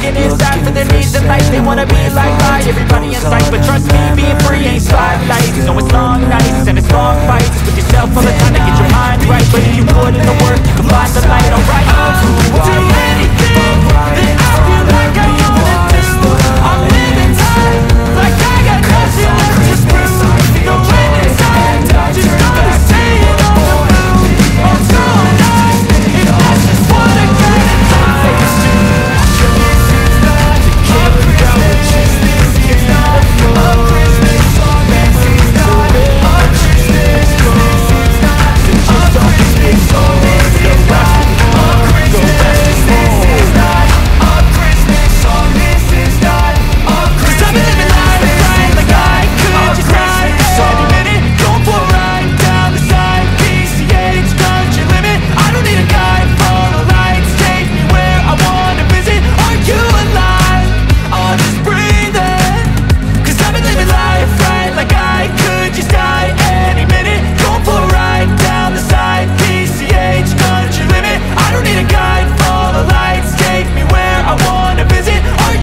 looking inside for their needs in life. They wanna be like everybody in sight, but trust me, being free ain't spotlights. No, it's long nights and it's long fights with yourself all the time to get your mind right. But if you put in the work, you can find the light, alright.